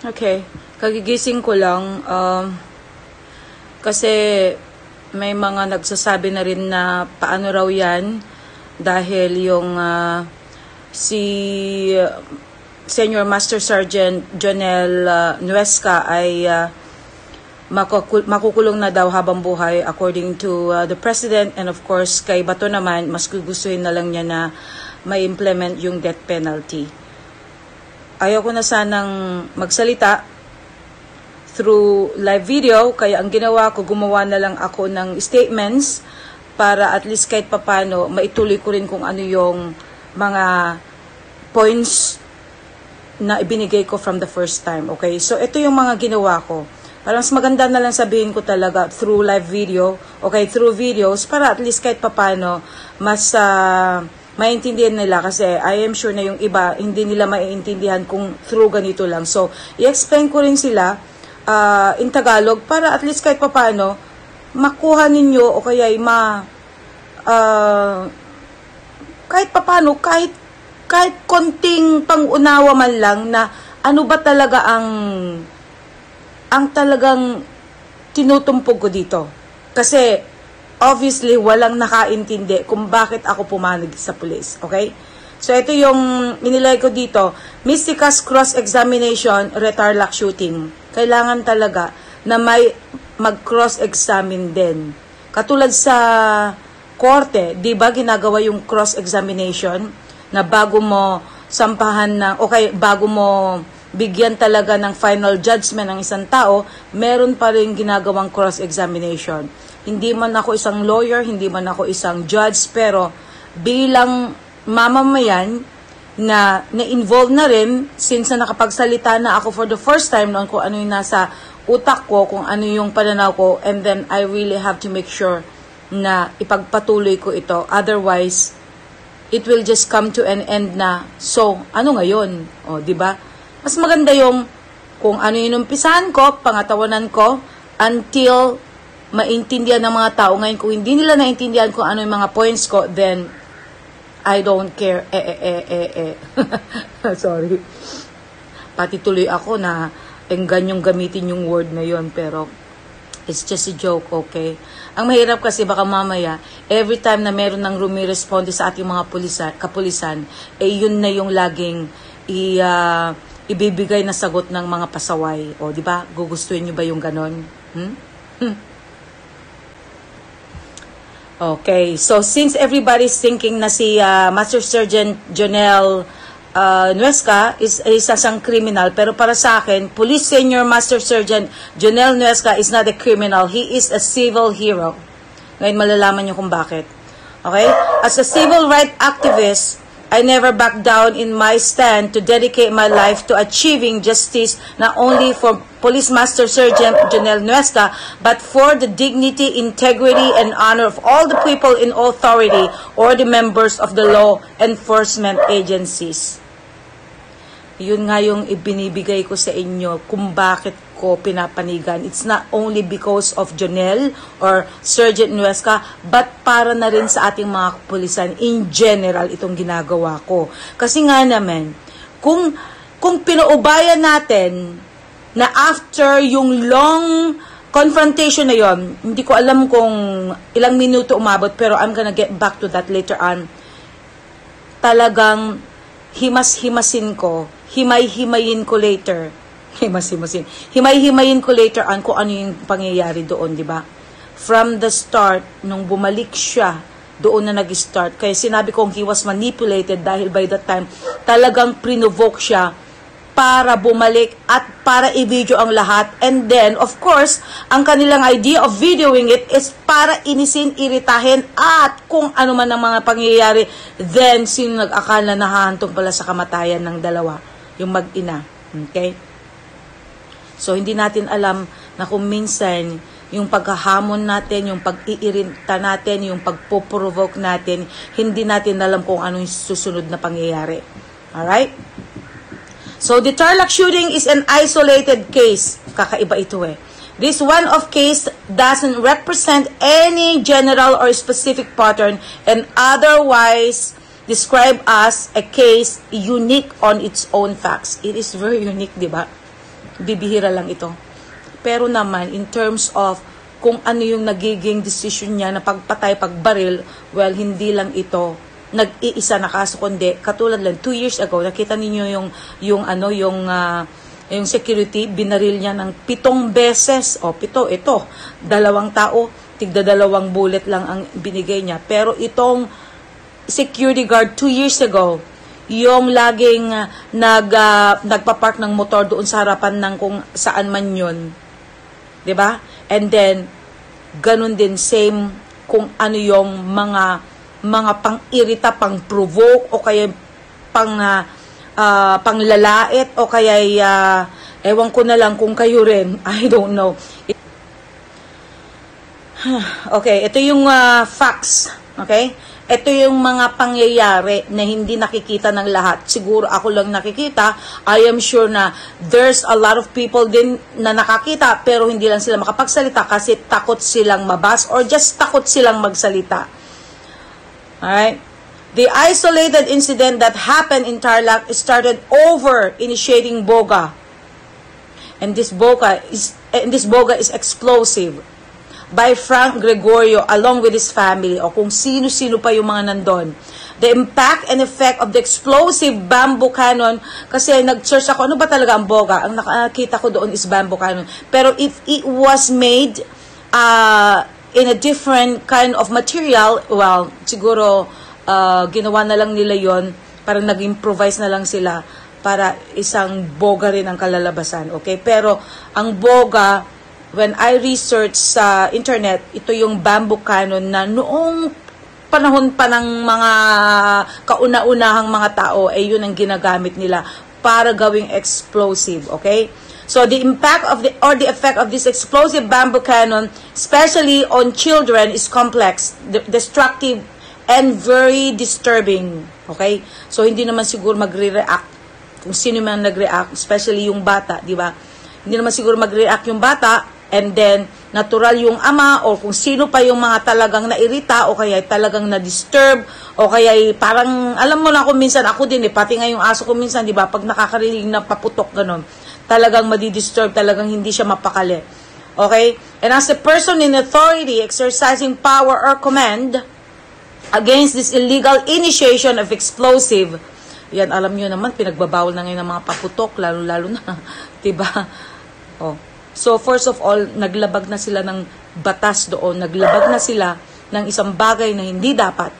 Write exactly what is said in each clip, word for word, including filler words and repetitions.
Okay, kagigising ko lang um, kasi may mga nagsasabi na rin na paano raw yan dahil yung uh, si uh, Senior Master Sergeant Jonel uh, Nuezca ay uh, makukul makukulong na daw habang buhay according to uh, the President, and of course kay Bato naman mas gugustuhin na lang niya na ma-implement yung death penalty. Ayaw ko na sanang magsalita through live video, kaya ang ginawa ko, gumawa na lang ako ng statements para at least kahit papano maituloy ko rin kung ano yung mga points na ibinigay ko from the first time. Okay, so ito yung mga ginawa ko. Para mas maganda na lang sabihin ko talaga through live video, okay, through videos, para at least kahit papano mas uh, maintindihan nila, kasi I am sure na yung iba hindi nila maiintindihan kung through ganito lang. So, i-explain ko rin sila uh, in Tagalog para at least kahit papaano makuha ninyo o kaya ma uh, kahit papaano, kahit kahit konting pangunawa man lang na ano ba talaga ang ang talagang tinutumpog ko dito. Kasi obviously, walang nakaintindi kung bakit ako pumanig sa police. Okay? So, ito yung inilay ko dito. MYSTICA'S cross-examination, TARLAC shooting. Kailangan talaga na may mag-cross-examine din. Katulad sa korte, di ba ginagawa yung cross-examination na bago mo sampahan ng, okay, bago mo bigyan talaga ng final judgment ng isang tao, meron pa rin ginagawang cross-examination. Hindi man ako isang lawyer, hindi man ako isang judge, pero bilang mamamayan na na-involve na rin, since na nakapagsalita na ako for the first time noon kung ano yung nasa utak ko, kung ano yung pananaw ko, and then I really have to make sure na ipagpatuloy ko ito. Otherwise, it will just come to an end na, so, ano ngayon? O, di ba? Mas maganda yung kung ano yung umpisahan ko, pangatawanan ko, until maintindihan ng mga tao. Ngayon, kung hindi nila naintindihan kung ano yung mga points ko, then I don't care. Eh, eh, eh, eh, eh. Sorry. Pati tuloy ako na enggan yung gamitin yung word na yon, pero it's just a joke, okay? Ang mahirap kasi baka mamaya, every time na meron ng rumiresponde sa ating mga pulisan, kapulisan, eh yun na yung laging i, uh, ibibigay na sagot ng mga pasaway. O, di ba? Gugustuhin nyo ba yung ganon? Hmm? Hmm. Okay, so since everybody's thinking na si uh, Master Sergeant Jonel uh, Nuezca is isa siyang criminal, pero para sa akin, Police Senior Master Sergeant Jonel Nuezca is not a criminal. He is a civil hero. Ngayon malalaman niyo kung bakit. Okay? As a civil rights activist, I never back down in my stand to dedicate my life to achieving justice not only for Police Master Sergeant Jonel Nuezca, but for the dignity, integrity, and honor of all the people in authority or the members of the law enforcement agencies. Yun nga yung ibinibigay ko sa inyo kung bakit ko pinapanigan. It's not only because of Jonel or Sergeant Nuezca, but para na rin sa ating mga kapulisan in general itong ginagawa ko. Kasi nga naman, kung, kung pinaubayan natin na after yung long confrontation na yon, hindi ko alam kung ilang minuto umabot, pero I'm gonna get back to that later on. Talagang himas-himasin ko, himay-himayin ko later. Himas-himasin. Himay-himayin ko later on kung ano yung pangyayari doon, di ba? From the start, nung bumalik siya, doon na nag-start. Kaya sinabi kong he was manipulated dahil by that time, talagang prinovoke siya para bumalik at para i-video ang lahat. And then, of course, ang kanilang idea of videoing it is para inisin, iritahin, at kung ano man ang mga pangyayari, then sino nag-akala na hahantong pala sa kamatayan ng dalawa, yung mag-ina. Okay? So, hindi natin alam na kung minsan, yung paghahamon natin, yung pag-iirita natin, yung pagpo-provoke natin, hindi natin alam kung ano yung susunod na pangyayari. Alright? So, the TARLAC shooting is an isolated case. Kakaiba ito eh. This one-off case doesn't represent any general or specific pattern and otherwise describe as a case unique on its own facts. It is very unique, di ba? bibihira lang ito. Pero naman, in terms of kung ano yung nagiging decision niya na pagpatay, pagbaril, well, hindi lang ito nag-iisa na kaso, kundi katulad lang, two years ago, nakita ninyo yung, yung ano, yung, uh, yung security, binaril niya ng pitong beses, o pito, ito, dalawang tao, tigda dalawang bullet lang ang binigay niya. Pero itong security guard two years ago, yung laging uh, nag, uh, nagpapark ng motor doon sa harapan ng kung saan man yun. Diba? And then, ganun din, same kung ano yung mga mga pang-irita, pang-provoke, o kaya pang, uh, uh, pang-lalait, o kaya, uh, ewan ko na lang kung kayo rin, I don't know. It, okay, ito yung uh, facts, okay? Ito yung mga pangyayari na hindi nakikita ng lahat. Siguro ako lang nakikita. I am sure na there's a lot of people din na nakakita, pero hindi lang sila makapagsalita kasi takot silang mabas or just takot silang magsalita. Alright? The isolated incident that happened in Tarlac started over initiating boga. And this boga is and this boga is explosive by Frank Gregorio along with his family, o kung sino-sino pa yung mga nandun. The impact and effect of the explosive bamboo cannon, kasi nag-search ako, ano ba talaga ang boga? Ang nakakita ko doon is bamboo cannon. Pero if it was made uh, in a different kind of material, well, siguro uh, ginawa na lang nila yon, parang nag-improvise na lang sila para isang boga rin ang kalalabasan, okay? Pero ang boga, when I research sa internet, ito yung bamboo cannon na noong panahon pa ng mga kauna-unahang mga tao, ay yun ang ginagamit nila para gawing explosive, okay? So the impact of the or the effect of this explosive bamboo cannon, especially on children, is complex, destructive, and very disturbing. Okay? So hindi naman siguro magre-react kung sino man nagre-react, especially yung bata, di ba? Hindi naman siguro magre-react yung bata, and then natural yung ama or kung sino pa yung mga talagang nairita o kaya talagang na-disturb o kaya parang alam mo na kung minsan ako din eh, pati nga yung aso ko minsan, di ba? Pag nakakarinig na paputok ganon, talagang madi-disturb, talagang hindi siya mapakali. Okay? And as a person in authority exercising power or command against this illegal initiation of explosive, yan, alam nyo naman, pinagbabawal na ngayon ng mga paputok, lalo-lalo na, diba? Oh. So, first of all, naglabag na sila ng batas doon, naglabag na sila ng isang bagay na hindi dapat.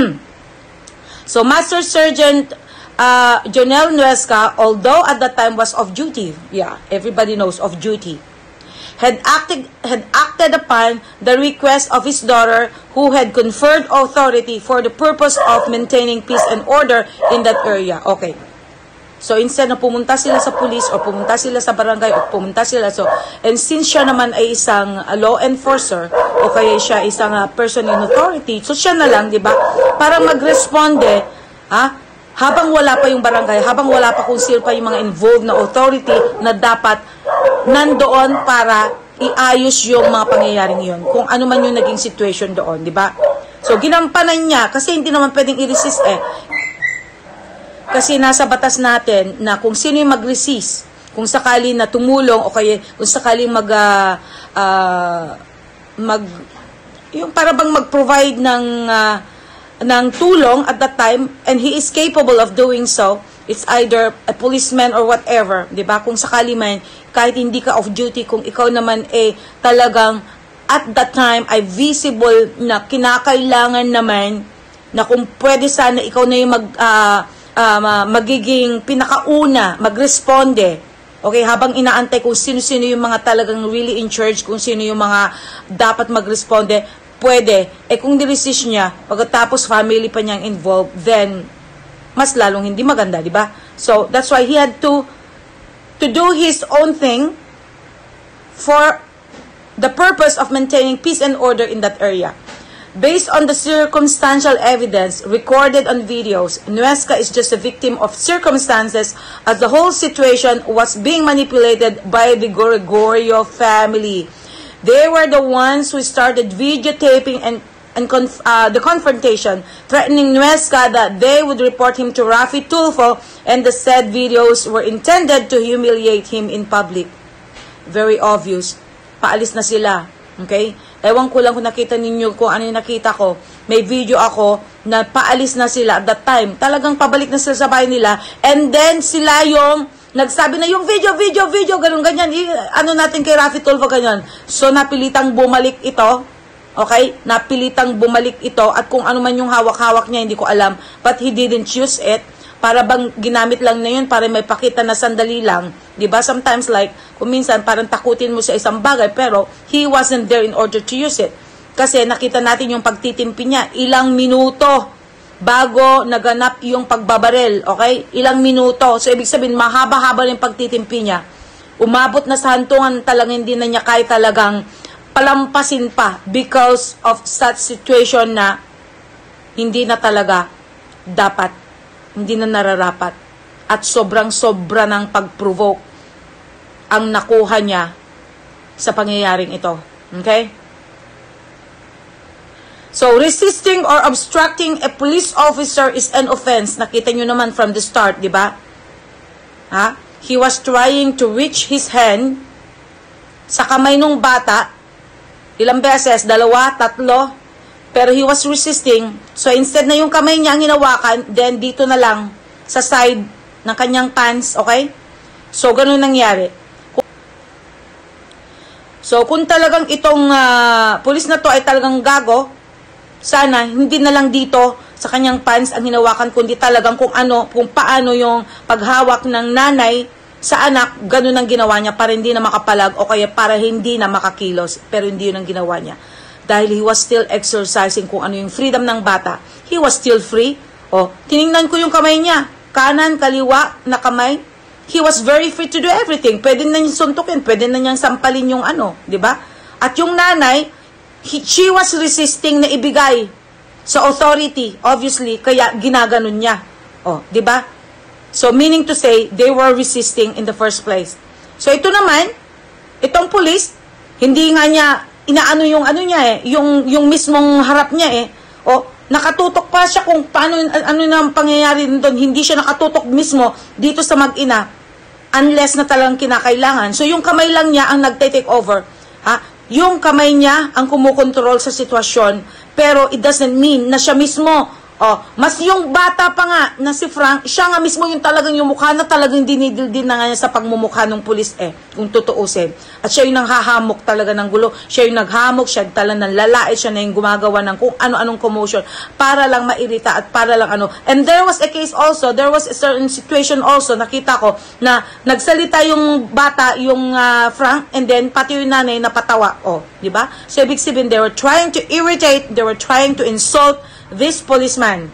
So, Master Sergeant Uh, Jonel Nuezca, although at that time was off duty, yeah, everybody knows off duty, had acted had acted upon the request of his daughter, who had conferred authority for the purpose of maintaining peace and order in that area. Okay. So instead na pumunta sila sa police o pumunta sila sa barangay o pumunta sila, so, and since siya naman ay isang uh, law enforcer o kaya siya isang uh, person in authority, so siya na lang, di ba, para magresponde, ha? Habang wala pa yung barangay, habang wala pa kung sino pa yung mga involved na authority na dapat nandoon para iayos yung mga pangyayaring yun. Kung ano man yung naging situation doon, di ba? So, ginampanan niya, kasi hindi naman pwedeng i-resist eh. Kasi nasa batas natin na kung sino yung mag-resist, kung sakali na tumulong o kaya kung sakali mag, uh, uh, mag, yung para bang mag-provide ng, uh, ng tulong at that time, and he is capable of doing so, it's either a policeman or whatever, di ba? Kung sakali man, kahit hindi ka off duty, kung ikaw naman eh talagang at that time ay visible na kinakailangan naman na kung pwede sana ikaw na yung mag, uh, uh, magiging pinakauna, magresponde, okay, habang inaantay kung sino-sino yung mga talagang really in charge, kung sino yung mga dapat magresponde, pwede. Eh kung niresist niya, pagkatapos family pa niyang involved, then mas lalong hindi maganda, di ba? So that's why he had to to do his own thing for the purpose of maintaining peace and order in that area. Based on the circumstantial evidence recorded on videos, Nuezca is just a victim of circumstances, as the whole situation was being manipulated by the Gregorio family. They were the ones who started videotaping and and conf uh, the confrontation, threatening Nuezca that they would report him to Rafi Tulfo and the said videos were intended to humiliate him in public. Very obvious. Paalis na sila. Okay? Ewan ko lang kung nakita ninyo kung ano yung nakita ko. May video ako na paalis na sila at that time. Talagang pabalik na sila sa bahay nila. And then sila yung nagsabi na yung video, video, video, ganun, ganyan. Ano natin kay Rafi Tulfo, ganyan. So, napilitang bumalik ito. Okay? Napilitang bumalik ito. At kung ano man yung hawak-hawak niya, hindi ko alam. But he didn't use it. Para bang ginamit lang na yun para may pakita na sandali lang. Diba? Sometimes like, kung minsan parang takutin mo sa isang bagay, pero he wasn't there in order to use it. Kasi nakita natin yung pagtitimpi niya. Ilang minuto bago naganap yung pagbabarel. Okay? Ilang minuto. So, ibig sabihin, mahaba-haba yung pagtitimpi niya. Umabot na sa hantungan talagang hindi na niya kaya talagang palampasin pa because of such situation na hindi na talaga dapat, hindi na nararapat. At sobrang-sobra ng pag-provoke ang nakuha niya sa pangyayaring ito. Okay? So, resisting or obstructing a police officer is an offense. Nakita nyo naman from the start, di ba? Ha? He was trying to reach his hand sa kamay nung bata. Ilang beses? Dalawa? Tatlo? Pero he was resisting. So, instead na yung kamay niya ang hinawakan, then dito na lang sa side ng kanyang pants. Okay? So, ganun nangyari. So, kung talagang itong uh, pulis na to ay talagang gago, sana hindi na lang dito sa kanyang pants ang hinawakan, kundi talagang kung ano, kung paano yung paghawak ng nanay sa anak, ganun ang ginawa niya para hindi na makapalag o kaya para hindi na makakilos. Pero hindi yun ang ginawa niya. Dahil he was still exercising kung ano yung freedom ng bata. He was still free. O, tiningnan ko yung kamay niya. Kanan, kaliwa, na kamay. He was very free to do everything. Pwede na niyang suntukin, pwede na niyang sampalin yung ano, di ba? At yung nanay, he, she was resisting na ibigay sa authority, obviously, kaya ginaganon niya. O, di ba? So, meaning to say, they were resisting in the first place. So, ito naman, itong police, hindi nga niya, inaano yung ano niya eh, yung, yung mismong harap niya eh. O, nakatutok pa siya kung paano, ano na ang pangyayari doon. Hindi siya nakatutok mismo dito sa mag-ina, unless na talagang kinakailangan. So, yung kamay lang niya ang nagte-take over. Ha? Yung kamay niya ang kumukontrol sa sitwasyon, pero it doesn't mean na siya mismo. Oh, mas yung bata pa nga na si Frank, siya nga mismo yung talagang yung mukha na talagang dinidildin na nga niya sa pagmumukha ng pulis eh, kung tutuusin. At siya yung nanghahamok talaga ng gulo, siya yung naghamok, siya talagang ng lalait, siya na yung gumagawa ng kung ano-anong commotion para lang mairita at para lang ano. And there was a case also, there was a certain situation also, nakita ko, na nagsalita yung bata, yung uh, Frank, and then pati yung nanay napatawa. Oh, di ba? So, ibig sabihin, they were trying to irritate, they were trying to insult this policeman.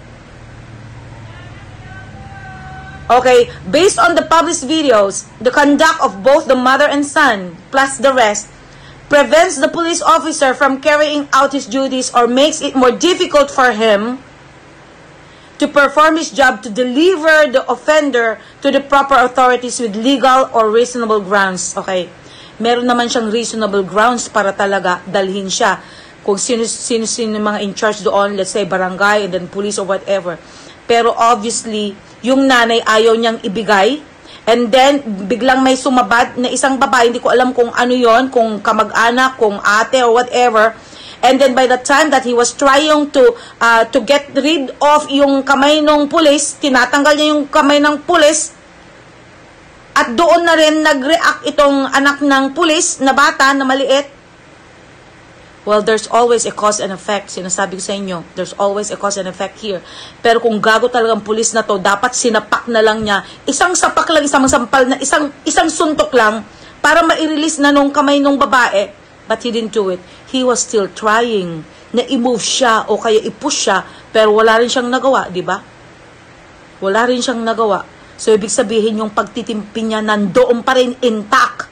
Okay, based on the published videos, the conduct of both the mother and son, plus the rest, prevents the police officer from carrying out his duties or makes it more difficult for him to perform his job to deliver the offender to the proper authorities with legal or reasonable grounds. Okay, meron naman siyang reasonable grounds para talaga dalhin siya. Kung sino-sino mga in charge doon, let's say barangay and then police or whatever. Pero obviously, yung nanay ayaw niyang ibigay. And then, biglang may sumabad na isang babae, hindi ko alam kung ano yon, kung kamag-anak, kung ate or whatever. And then by the time that he was trying to uh, to get rid of yung kamay ng pulis, tinatanggal niya yung kamay ng pulis, at doon na rin nag-react itong anak ng pulis na bata na maliit. Well, there's always a cause and effect. Sinasabi ko sa inyo, there's always a cause and effect here. Pero kung gago talagang pulis na to, dapat sinapak na lang niya. Isang sapak lang, isang sampal na, isang, isang suntok lang para ma-release na nung kamay nung babae. But he didn't do it. He was still trying na i-move siya o kaya i-push siya, pero wala rin siyang nagawa, di ba? Wala rin siyang nagawa. So, ibig sabihin yung pagtitimpi niya nandoon pa rin intact.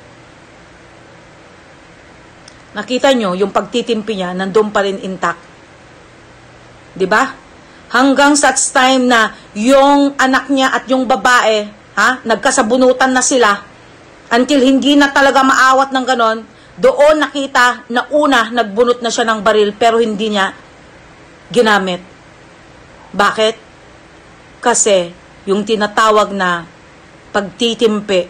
Nakita nyo, yung pagtitimpi niya, nandun pa rin intact. Diba? Hanggang such time na yung anak niya at yung babae, ha, nagkasabunutan na sila, until hindi na talaga maawat ng ganon, Doon nakita na una, nagbunot na siya ng baril pero hindi niya ginamit. Bakit? Kasi yung tinatawag na pagtitimpi,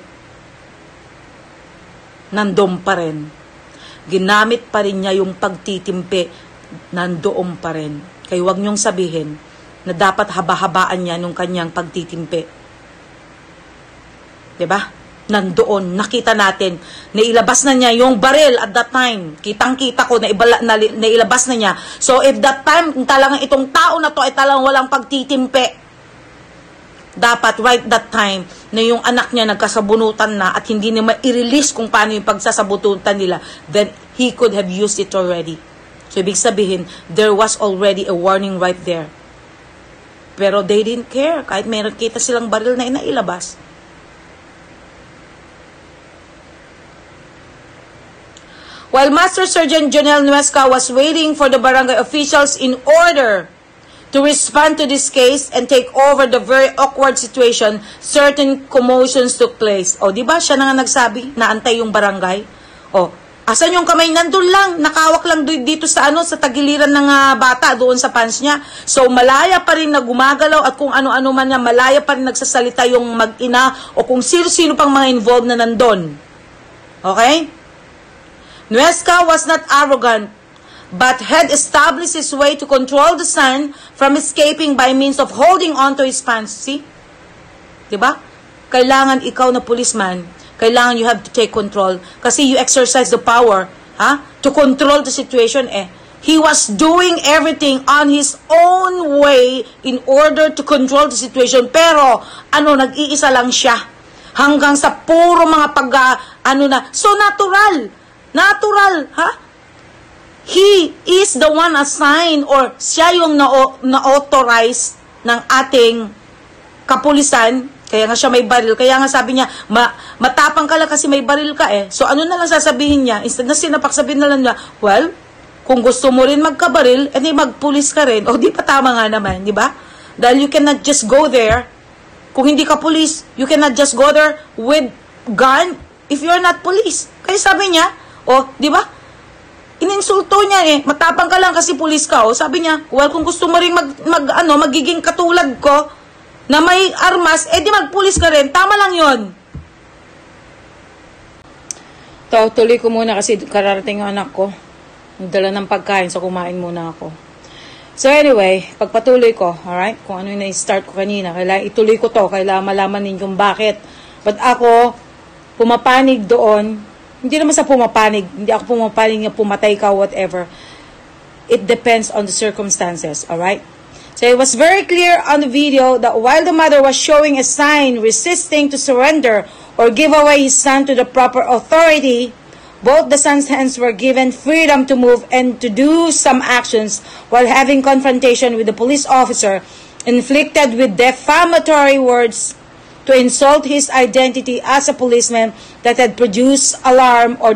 nandoon pa rin. Ginamit pa rin niya yung pagtitimpi, nandoon pa rin. Kaya huwag niyong sabihin na dapat haba-habaan niya nung kanyang pagtitimpi. Diba? Nandoon, nakita natin, nailabas na niya yung baril at that time. Kitang-kita ko, naibala, na, nailabas na niya. So, if that time, talagang itong tao na to ay talagang walang pagtitimpi, dapat right that time, na yung anak niya nagkasabunutan na at hindi niya ma-release kung paano yung pagsasabunutan nila, then he could have used it already. So, ibig sabihin, there was already a warning right there. Pero they didn't care. Kahit meron kita silang baril na inailabas. While Master Sergeant Jonel Nuezca was waiting for the barangay officials in order to respond to this case and take over the very awkward situation, certain commotions took place. O, di ba? Siya na nga nagsabi, naantay yung barangay. O, asan yung kamay? Nandun lang, nakawak lang dito sa ano, sa tagiliran ng uh, bata, doon sa pants niya. So, malaya pa rin na gumagalaw at kung ano-ano man niya, malaya pa rin nagsasalita yung mag-ina o kung sino-sino pang mga involved na nandun. Okay? Nuezca was not arrogant, but had established his way to control the son from escaping by means of holding on to his pants. See? Diba? Kailangan ikaw na policeman, kailangan you have to take control kasi you exercise the power ha, to control the situation. Eh, he was doing everything on his own way in order to control the situation. Pero, ano, nag-iisa lang siya. Hanggang sa puro mga pag, uh, ano na, so natural. Natural, ha? He is the one assigned or siya yung na-authorize ng ating kapulisan. Kaya nga siya may baril. Kaya nga sabi niya, ma matapang ka lang kasi may baril ka eh. So ano na lang sasabihin niya? Instead na sinapak, sabihin na lang niya, well, kung gusto mo rin magkabaril, edi magpulis ka rin. O di pa tama nga naman, di ba? Dahil you cannot just go there. Kung hindi ka pulis, you cannot just go there with gun if you're not police. Kaya sabi niya, o, di ba? Ininsulto niya eh. Matapang ka lang kasi pulis ka. O, sabi niya, well, kung gusto mo rin mag, mag, ano, magiging katulad ko na may armas, eh di magpulis ka rin. Tama lang yon. To, tuloy ko muna kasi kararating yung anak ko. Nagdala ng pagkain, so kumain muna ako. So anyway, pagpatuloy ko, alright? Kung ano yung na-start ko kanina, kailangan ituloy ko to, kailangan malaman ninyo kung bakit. But ako, pumapanig doon. Hindi naman sa pumapanig. Hindi ako pumapanig na pumatay ka, whatever. It depends on the circumstances, alright? So it was very clear on the video that while the mother was showing a sign resisting to surrender or give away his son to the proper authority, both the son's hands were given freedom to move and to do some actions while having confrontation with the police officer, inflicted with defamatory words to insult his identity as a policeman that had produced alarm or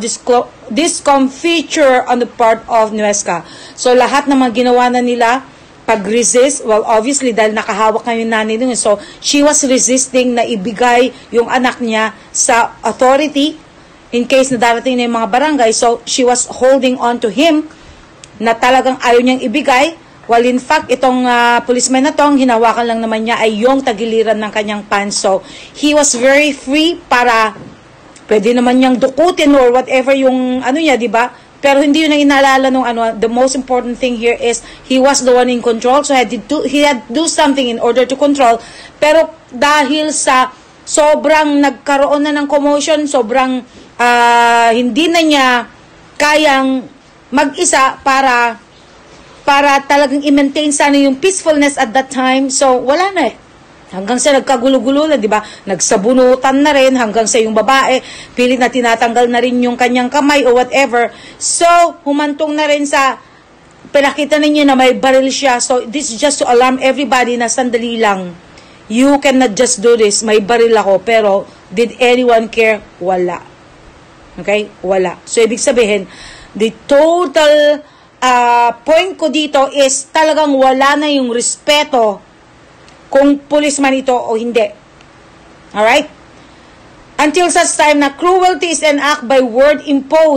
discomfiture on the part of Nuezca. So, lahat ng mga ginawa na nila, pag-resist, well, obviously, dahil nakahawak na yung nanay nung, so, she was resisting na ibigay yung anak niya sa authority in case na darating na yung mga barangay. So, she was holding on to him na talagang ayaw niyang ibigay. Well, in fact, itong uh, policeman na tong hinawakan lang naman niya ay yung tagiliran ng kanyang pants. So, he was very free para pwede naman niyang dukutin or whatever yung ano niya, di ba? Pero hindi yun ang inaalala nung ano. The most important thing here is he was the one in control. So, he had to do, he had to do something in order to control. Pero dahil sa sobrang nagkaroon na ng commotion, sobrang uh, hindi na niya kayang mag-isa para para talagang i-maintain sana yung peacefulness at that time. So, wala na eh. Hanggang sa nagkagulo-gulo na, di ba? Nagsabunutan na rin hanggang sa yung babae, pilit na tinatanggal na rin yung kanyang kamay o whatever. So, humantong na rin sa, pinakita ninyo na may baril siya. So, this is just to alarm everybody na sandali lang. You cannot just do this. May baril ako. Pero, did anyone care? Wala. Okay? Wala. So, ibig sabihin, the total Uh, point ko dito is talagang wala na yung respeto kung policeman ito o hindi. Alright? Until such time na cruelty is an act by word imposed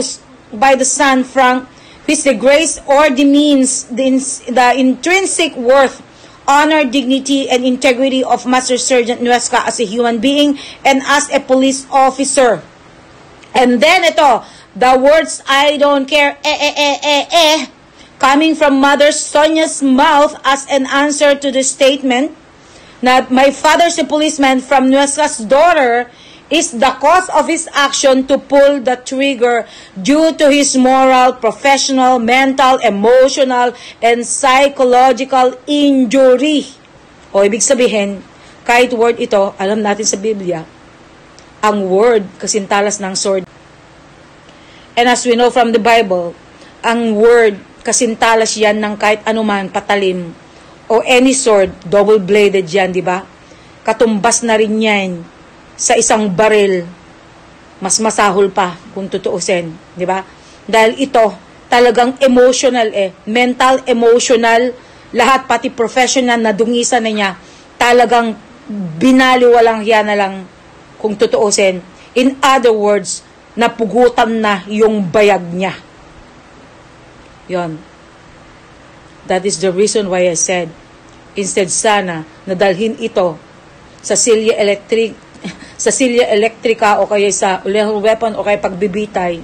by the son from which the grace or the means, the, the intrinsic worth, honor, dignity, and integrity of Master Sergeant Nuezca as a human being and as a police officer. And then ito, the words, I don't care, eh, eh, eh, eh, eh, coming from Mother Sonia's mouth as an answer to the statement that my father's a policeman from Nuezca's daughter is the cause of his action to pull the trigger due to his moral, professional, mental, emotional, and psychological injury. O ibig sabihin, kahit word ito, alam natin sa Biblia, ang word kasintalas ng sword. And as we know from the Bible, ang word kasintalas yan ng kahit anuman patalim o any sword, double-bladed yan, di ba? Katumbas na rin yan sa isang baril, mas masahol pa kung tutuusin, di ba? Dahil ito talagang emotional eh, mental, emotional, lahat pati professional na dungisan na niya, talagang binaliwalang yan na lang kung tutuusin. In other words, napugutan na yung bayag niya. Yon. That is the reason why I said, instead sana nadalhin ito sa silya electric sa silya elektrika o kaya sa lethal weapon o kaya pagbibitay,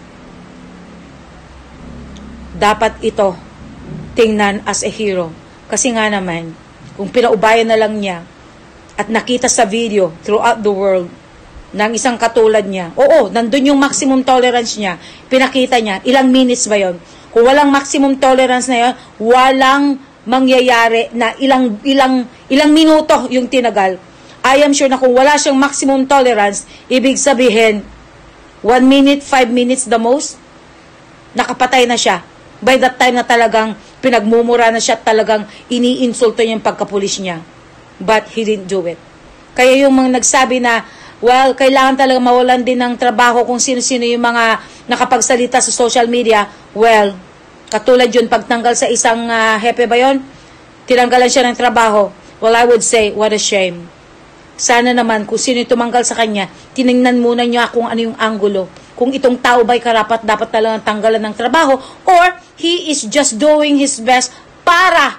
dapat ito tingnan as a hero. Kasi nga naman, kung pinaubayan na lang niya at nakita sa video throughout the world ng isang katulad niya, oo, nandun yung maximum tolerance niya, pinakita niya, ilang minutes ba yon? Kung walang maximum tolerance na yon, walang mangyayari na ilang, ilang, ilang minuto yung tinagal. I am sure na kung wala siyang maximum tolerance, ibig sabihin, one minute, five minutes the most, nakapatay na siya. By that time na talagang pinagmumura na siya, talagang iniinsulto niya yung pagkapulis niya. But he didn't do it. Kaya yung mga nagsabi na, well, kailangan talaga mawalan din ng trabaho kung sino-sino yung mga nakapagsalita sa social media, well, katulad yun, pagtanggal sa isang uh, hepe ba yun? Tinanggalan siya ng trabaho. Well, I would say, what a shame. Sana naman, kung sino tumanggal sa kanya, tinignan muna niya kung ano yung anggulo. Kung itong tao ba'y karapat, dapat talagang tanggalan ng trabaho, or he is just doing his best para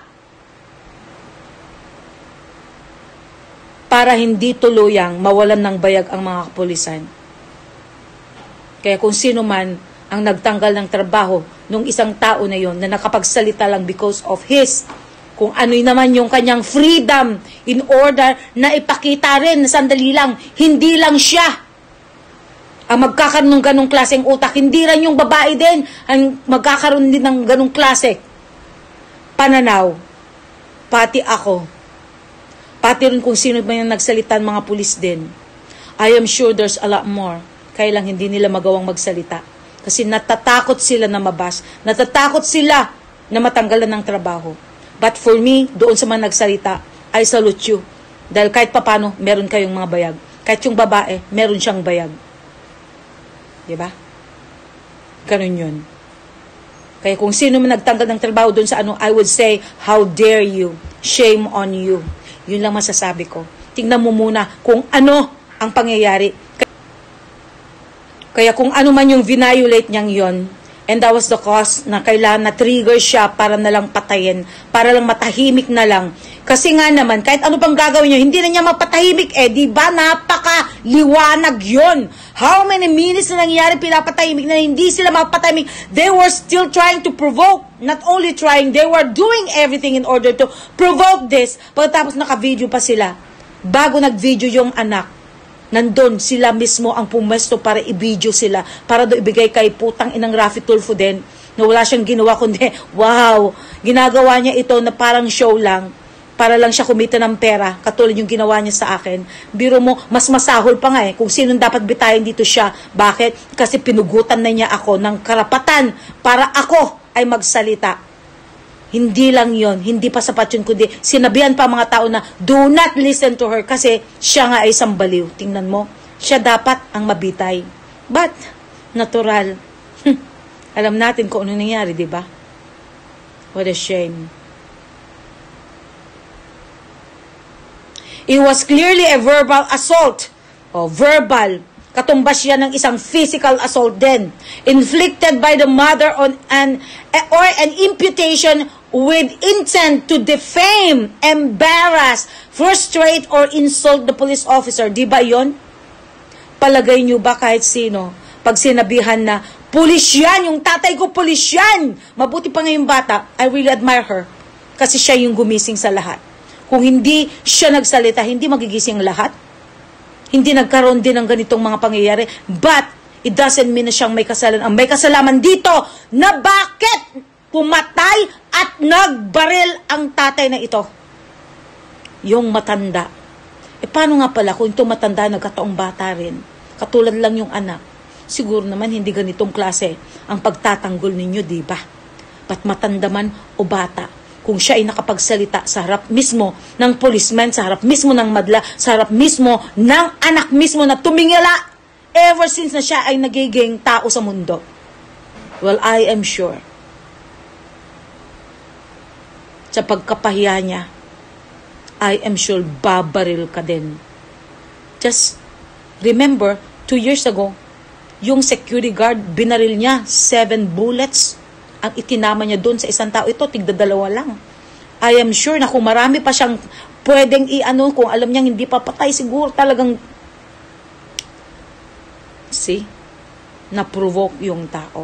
para hindi tuluyang mawalan ng bayag ang mga kapulisan. Kaya kung sino man ang nagtanggal ng trabaho nung isang tao na yon na nakapagsalita lang because of his, kung ano naman yung kanyang freedom in order na ipakita rin na sandali lang, hindi lang siya ang magkakaroon ng ganong klaseng utak, hindi rin yung babae din ang magkakaroon din ng ganong klase pananaw, pati ako, pati rin kung sino ba yung nagsalitan mga pulis din. I am sure there's a lot more, kaya lang hindi nila magawang magsalita kasi natatakot sila na mabas, natatakot sila na matanggalan ng trabaho. But for me, doon sa mga nagsalita, I salute you. Dahil kahit papano, meron kayong mga bayag. Kahit yung babae, meron siyang bayag. Diba? Ganun yun. Kaya kung sino man nagtanggal ng trabaho doon sa ano, I would say, how dare you? Shame on you. Yun lang masasabi ko. Tingnan mo muna kung ano ang pangyayari. Kaya kung ano man yung violate niyang yon, and that was the cause na kailangan na-trigger siya para na lang patayin, para lang matahimik na lang. Kasi nga naman, kahit ano pang gagawin niya, hindi na niya mapatahimik eh, di ba? Napaka-liwanag yun. How many minutes na nangyayari pinapatahimik na hindi sila mapatahimik? They were still trying to provoke. Not only trying, they were doing everything in order to provoke this. Pagkatapos naka-video pa sila, bago nag-video yung anak, nandun sila mismo ang pumesto para i-video sila, para do ibigay kay putang inang Rafi Tulfo din, na wala siyang ginawa kundi, wow, ginagawa niya ito na parang show lang, para lang siya kumita ng pera, katulad yung ginawa niya sa akin. Biro mo, mas masahol pa nga eh, kung sinong dapat bitayin dito siya. Bakit? Kasi pinugutan na niya ako ng karapatan para ako ay magsalita. Hindi lang yon, hindi pa sapat yun, kundi sinabihan pa mga tao na do not listen to her kasi siya nga ay isang baliw. Tingnan mo, siya dapat ang mabitay. But, natural. Alam natin kung ano nangyari, di ba? What a shame. It was clearly a verbal assault. O, verbal. Katumbas yan ng isang physical assault din, inflicted by the mother on an or an imputation with intent to defame, embarrass, frustrate, or insult the police officer. Di ba yun? Palagay nyo ba kahit sino, pag sinabihan na, pulis yan, yung tatay ko pulis yan, mabuti pa ngayong bata, I really admire her, kasi siya yung gumising sa lahat. Kung hindi siya nagsalita, hindi magigising lahat. Hindi nagkaroon din ng ganitong mga pangyayari. But, it doesn't mean na siyang may kasalanan. Ang may kasalanan dito, na bakit pumatay at nagbaril ang tatay na ito? Yung matanda. E paano nga pala kung itong matanda nagkataong bata rin? Katulad lang yung anak. Siguro naman hindi ganitong klase ang pagtatanggol ninyo, di ba? Pat matanda man o bata, kung siya ay nakapagsalita sa harap mismo ng policeman, sa harap mismo ng madla, sa harap mismo ng anak mismo na tumingala ever since na siya ay nagiging tao sa mundo. Well, I am sure sa pagkapahiya niya, I am sure babaril ka din. Just remember, two years ago, yung security guard, binaril niya seven bullets. Ang itinama niya doon sa isang tao, ito, tigdadalawa lang. I am sure na kung marami pa siyang pwedeng i-ano, kung alam niyang hindi pa patay, siguro talagang, see, na-provoke yung tao.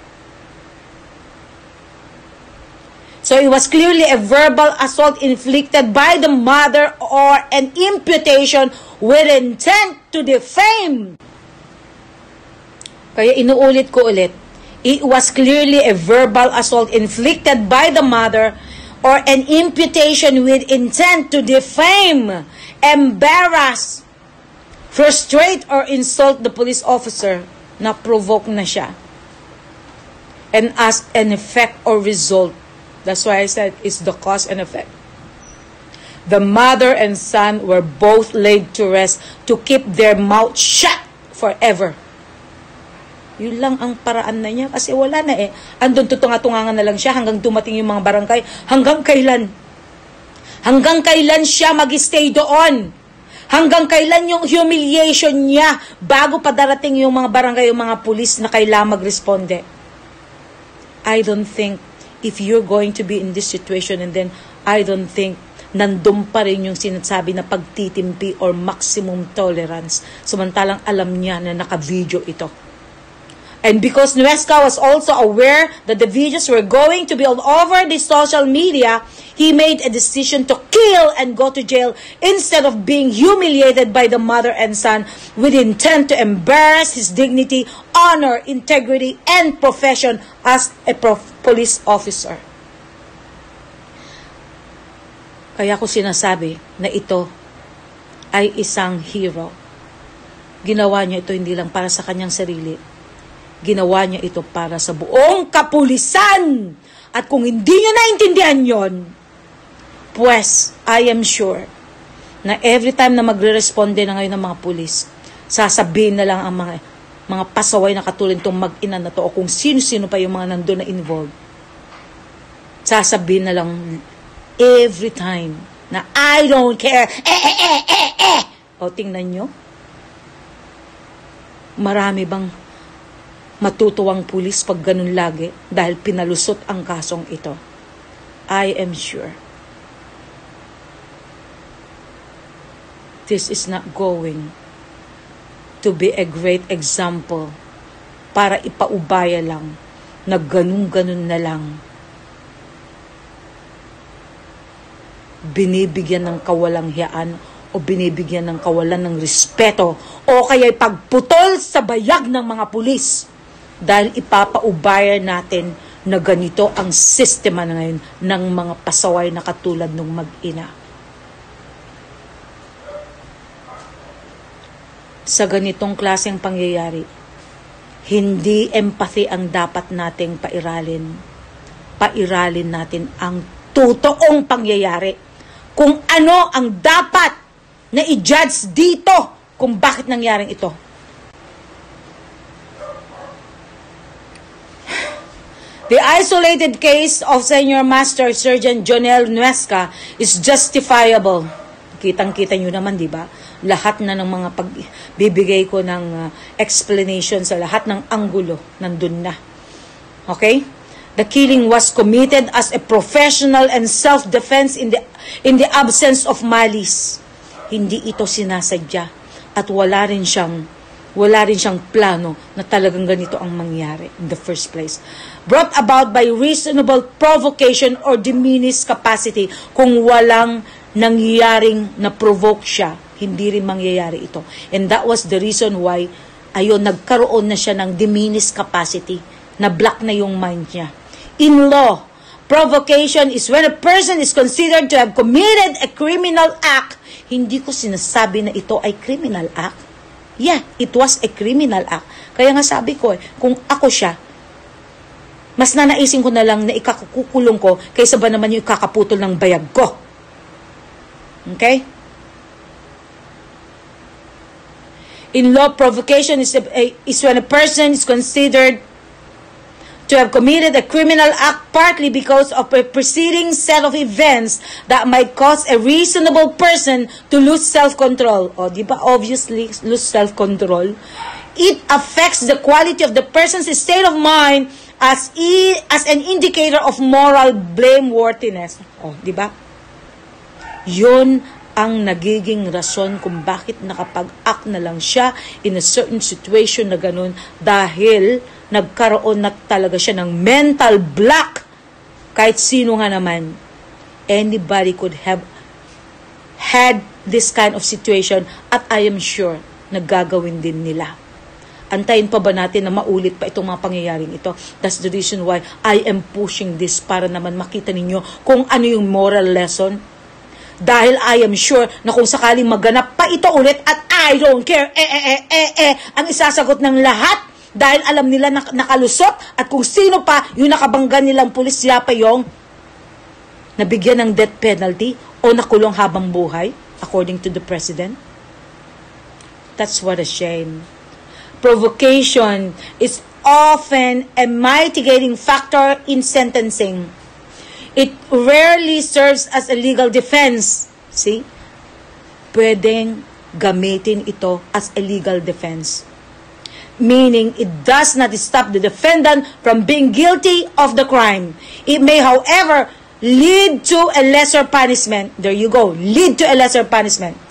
So it was clearly a verbal assault inflicted by the mother or an imputation with intent to defame. Kaya inuulit ko ulit, it was clearly a verbal assault inflicted by the mother or an imputation with intent to defame, embarrass, frustrate, or insult the police officer. Na-provoke na siya. And as an effect or result, that's why I said it's the cause and effect. The mother and son were both laid to rest to keep their mouth shut forever. Yun lang ang paraan na niya kasi wala na eh. Andun tutunga-tungangan na lang siya hanggang dumating yung mga barangay. Hanggang kailan? Hanggang kailan siya mag-stay doon? Hanggang kailan yung humiliation niya bago pa darating yung mga barangay, yung mga pulis na kailangan mag-responde? I don't think if you're going to be in this situation and then I don't think nandun pa rin yung sinasabi na pagtitimpi or maximum tolerance. Samantalang alam niya na naka-video ito. And because Nuezca was also aware that the videos were going to be all over the social media, he made a decision to kill and go to jail instead of being humiliated by the mother and son with intent to embarrass his dignity, honor, integrity, and profession as a prof- police officer. Kaya ko sinasabi na ito ay isang hero. Ginawa niya ito hindi lang para sa kanyang sarili. Ginawa niya ito para sa buong kapulisan. At kung hindi niyo naintindihan yon, pues, I am sure na every time na magre-responde na ngayon ng mga pulis, sasabihin na lang ang mga, mga pasaway na katulad itong mag-ina na to o kung sino-sino pa yung mga nandun na involved. Sasabihin na lang every time na I don't care. Eh, eh, eh, eh, eh. O, tingnan nyo. Marami bang matutuwang pulis pag ganun lagi dahil pinalusot ang kasong ito? I am sure this is not going to be a great example para ipaubaya lang na ganun-ganun na lang binibigyan ng kawalang hiyaan o binibigyan ng kawalan ng respeto o kaya'y pagputol sa bayag ng mga pulis. Dahil ipapaubaya natin na ganito ang sistema na ngayon ng mga pasaway na katulad ng mag-ina. Sa ganitong klaseng pangyayari, hindi empathy ang dapat nating pairalin. Pairalin natin ang totoong pangyayari. Kung ano ang dapat na i-judge dito kung bakit nangyaring ito. The isolated case of Senior Master Sergeant Jonel Nuezca is justifiable Kitang-kita nyo naman, di ba? Lahat na ng mga pagbibigay ko ng uh, explanation sa lahat ng anggulo, nandun na. Okay? The killing was committed as a professional and self-defense in the, in the absence of malice. Hindi ito sinasadya at wala rin siyang, wala rin siyang plano na talagang ganito ang mangyari in the first place. Brought about by reasonable provocation or diminished capacity. Kung walang nangyayaring na-provoke siya, hindi rin mangyayari ito. And that was the reason why, ayun, nagkaroon na siya ng diminished capacity. Na-block na yung mind niya. In law, provocation is when a person is considered to have committed a criminal act. Hindi ko sinasabi na ito ay criminal act. Yeah, it was a criminal act. Kaya nga sabi ko, eh, kung ako siya, mas nanaisin ko na lang na ikakukulong ko kaysa ba naman yung ikakaputol ng bayag ko. Okay? In law, provocation is, a, is when a person is considered to have committed a criminal act partly because of a preceding set of events that might cause a reasonable person to lose self-control. O, di ba? Obviously, lose self-control. It affects the quality of the person's state of mind as, e, as an indicator of moral blameworthiness. O, di ba? Yun ang nagiging rason kung bakit nakapag-act na lang siya in a certain situation na ganun dahil nagkaroon na talaga siya ng mental block. Kahit sino nga naman, anybody could have had this kind of situation at I am sure nagagawin din nila. Antayin pa ba natin na maulit pa itong mga pangyayaring ito? That's the reason why I am pushing this para naman makita ninyo kung ano yung moral lesson. Dahil I am sure na kung sakaling maganap pa ito ulit at I don't care, eh, eh, eh, eh, eh, ang isasagot ng lahat dahil alam nila na nakalusot at kung sino pa yung nakabangga nilang pulis, siya pa yung nabigyan ng death penalty o nakulong habang buhay according to the president. That's what a shame. Provocation is often a mitigating factor in sentencing. It rarely serves as a legal defense. See? Pwedeng gamitin ito as a legal defense. Meaning, it does not stop the defendant from being guilty of the crime. It may, however, lead to a lesser punishment. There you go. Lead to a lesser punishment.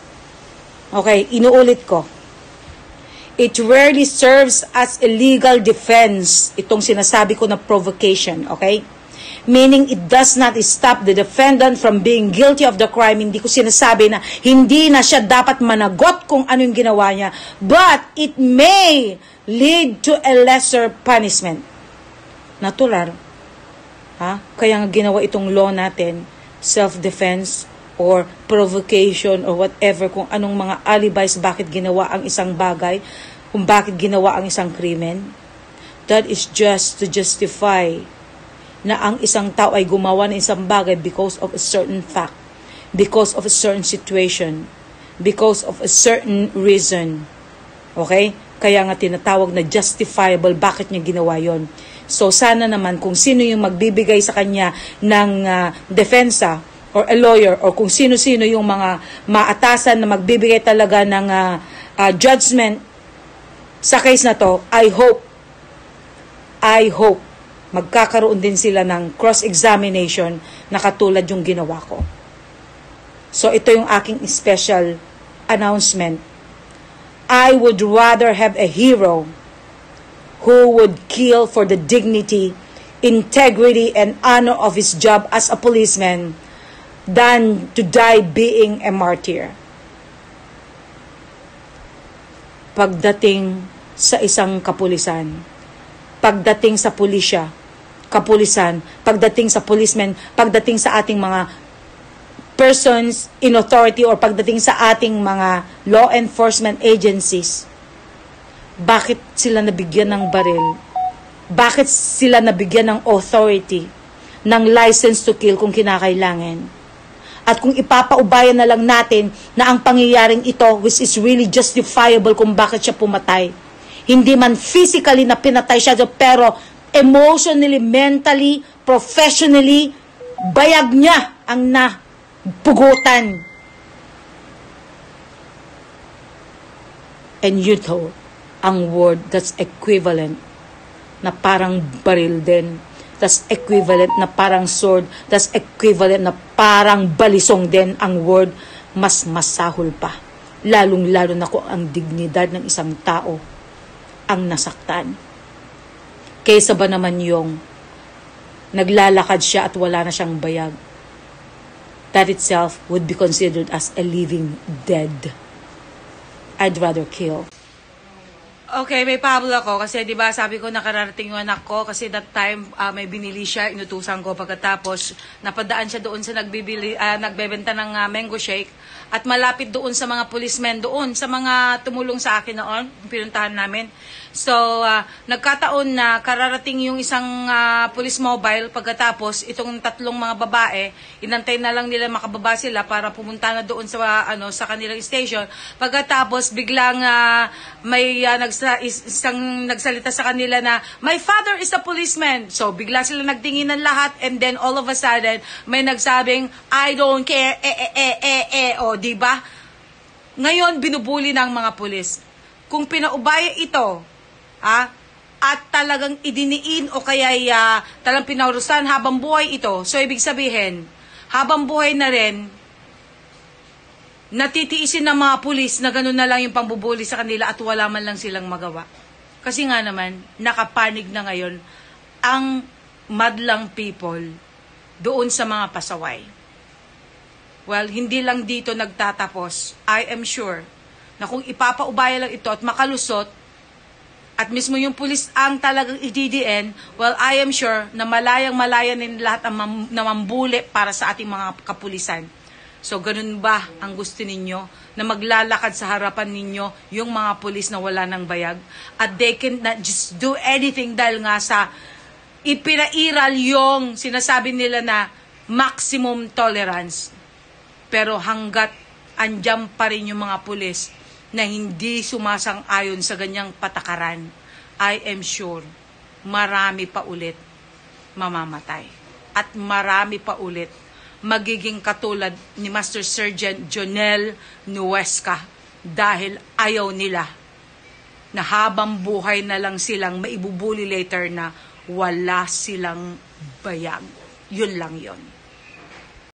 Okay, inuulit ko. It rarely serves as a legal defense. Itong sinasabi ko na provocation, okay? Meaning, it does not stop the defendant from being guilty of the crime. Hindi ko sinasabi na hindi na siya dapat managot kung ano yung ginawa niya. But, it may lead to a lesser punishment. Natural. Ha? Kaya nga ginawa itong law natin, self-defense or provocation or whatever, kung anong mga alibis, bakit ginawa ang isang bagay, kung bakit ginawa ang isang krimen. That is just to justify na ang isang tao ay gumawa ng isang bagay because of a certain fact, because of a certain situation, because of a certain reason. Okay? Kaya nga tinatawag na justifiable bakit niya ginawa yon. So sana naman kung sino yung magbibigay sa kanya ng uh, defensa or a lawyer or kung sino-sino yung mga maatasan na magbibigay talaga ng uh, uh, judgment sa case na to, I hope, I hope, magkakaroon din sila ng cross-examination na katulad yung ginawa ko. So, ito yung aking special announcement. I would rather have a hero who would kill for the dignity, integrity, and honor of his job as a policeman than to die being a martyr. Pagdating sa isang kapulisan, pagdating sa pulisya, kapulisan, pagdating sa policemen, pagdating sa ating mga persons in authority or pagdating sa ating mga law enforcement agencies, bakit sila nabigyan ng baril? Bakit sila nabigyan ng authority, ng license to kill kung kinakailangan? At kung ipapaubayan na lang natin na ang pangyayaring ito, which is really justifiable kung bakit siya pumatay, hindi man physically na pinatay siya, pero emotionally, mentally, professionally, bayag niya ang napugutan. And you know, ang word that's equivalent na parang baril din, that's equivalent na parang sword, that's equivalent na parang balisong din ang word, mas masahol pa. Lalong-lalo na kung ang dignidad ng isang tao ang nasaktan. Kaysa ba naman yung naglalakad siya at wala na siyang bayag? That itself would be considered as a living dead. I'd rather kill. Okay, may pablo ako kasi 'di ba sabi ko nakararating yung anak ko kasi that time uh, may binili siya, inutusan ko pagkatapos napadaan siya doon sa nagbibili uh, nagbebenta ng uh, mango shake at malapit doon sa mga policemen doon sa mga tumulong sa akin noon, pinuntahan namin. So, uh, nagkataon na kararating yung isang uh, police mobile pagkatapos itong tatlong mga babae, inantay na lang nila makababa sila para pumunta na doon sa uh, ano sa kanilang station. Pagkatapos biglang uh, may uh, nagsa, isang nagsalita sa kanila na my father is a policeman. So, bigla sila nagtingin ng lahat and then all of a sudden may nagsabing I don't care eh eh eh eh, eh. O, di ba? Ngayon binubuli ng mga pulis. Kung pinaubaya ito, ha, at talagang idiniin o kaya uh, talagang pinaurusan habang buhay ito. So, ibig sabihin, habang buhay na rin, natitiisin ng mga pulis na gano'n na lang yung pambubuli sa kanila at wala man lang silang magawa. Kasi nga naman, nakapanig na ngayon ang madlang people doon sa mga pasaway. Well, hindi lang dito nagtatapos. I am sure na kung ipapaubaya lang ito at makalusot, at mismo yung pulis ang talagang i-D D N, well, I am sure na malayang-malaya din lahat ang namambuli para sa ating mga kapulisan. So, ganun ba ang gusto ninyo na maglalakad sa harapan ninyo yung mga pulis na wala ng bayag? At they can not just do anything dahil nga sa ipinairal yung sinasabi nila na maximum tolerance. Pero hanggat andyan pa rin yung mga pulis na hindi sumasang-ayon sa ganyang patakaran, I am sure marami pa ulit mamamatay. At marami pa ulit magiging katulad ni Master Sergeant Jonel Nuezca dahil ayaw nila na habang buhay na lang silang maibubuli later na wala silang bayag. Yun lang yun.